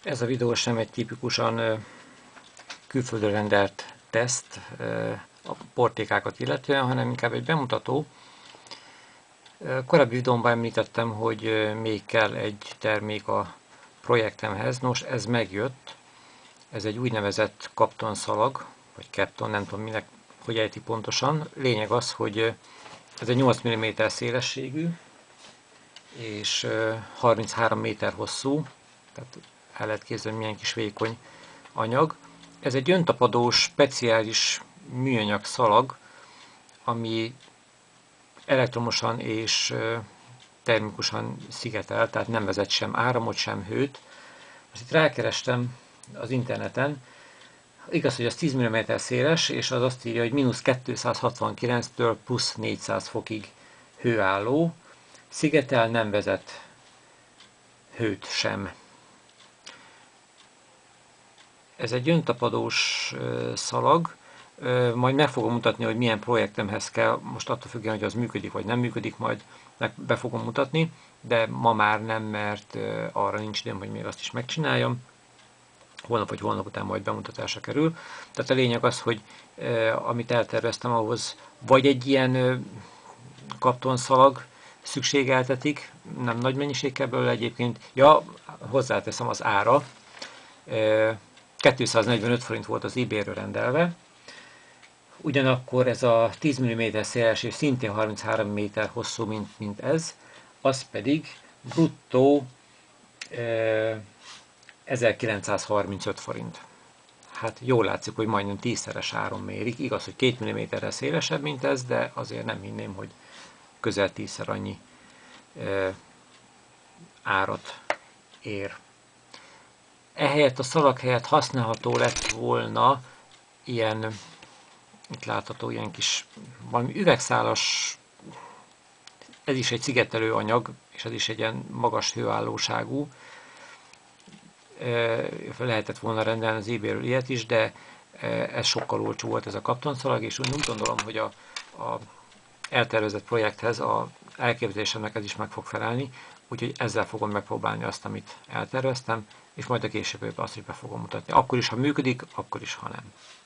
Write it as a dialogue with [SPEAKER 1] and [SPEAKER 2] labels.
[SPEAKER 1] Ez a videó sem egy tipikusan külföldről rendelt teszt a portékákat illetően, hanem inkább egy bemutató. Korábbi videómban említettem, hogy még kell egy termék a projektemhez. Nos, ez megjött. Ez egy úgynevezett kaptonszalag, vagy Kapton, nem tudom minek, hogy ejti pontosan. Lényeg az, hogy ez egy 8 mm szélességű, és 33 méter hosszú, tehát el lehet képzelni, milyen kis vékony anyag. Ez egy öntapadós, speciális műanyag szalag, ami elektromosan és termikusan szigetel, tehát nem vezet sem áramot, sem hőt. Most itt rákerestem az interneten, igaz, hogy az 10 mm széles, és az azt írja, hogy -269-től plusz 400 fokig hőálló, szigetel, nem vezet hőt sem. Ez egy öntapadós szalag, majd meg fogom mutatni, hogy milyen projektemhez kell, most attól függően, hogy az működik vagy nem működik, majd be fogom mutatni, de ma már nem, mert arra nincs időm, hogy még azt is megcsináljam. Holnap vagy holnap után majd bemutatásra kerül. Tehát a lényeg az, hogy amit elterveztem, ahhoz vagy egy ilyen kaptonszalag szükségeltetik, nem nagy mennyiség kell belőle egyébként. Ja, hozzáteszem az ára. 245 forint volt az eBay-ről rendelve. Ugyanakkor ez a 10 mm széles és szintén 33 méter hosszú, mint ez, az pedig bruttó 1935 forint. Hát jól látszik, hogy majdnem 10-szeres áron mérik. Igaz, hogy 2 mm-rel szélesebb, mint ez, de azért nem hinném, hogy közel 10-szer annyi árat ér. Ehelyett a szalag helyett használható lett volna ilyen, itt látható ilyen kis valami üvegszálas, ez is egy szigetelő anyag, és ez is egy ilyen magas hőállóságú. Lehetett volna rendelni az eBay-ről ilyet is, de ez sokkal olcsó volt, ez a kaptonszalag, és úgy gondolom, hogy a eltervezett projekthez a elképzelésemnek ez is meg fog felelni, úgyhogy ezzel fogom megpróbálni azt, amit elterveztem, és majd a később azt is be fogom mutatni. Akkor is, ha működik, akkor is, ha nem.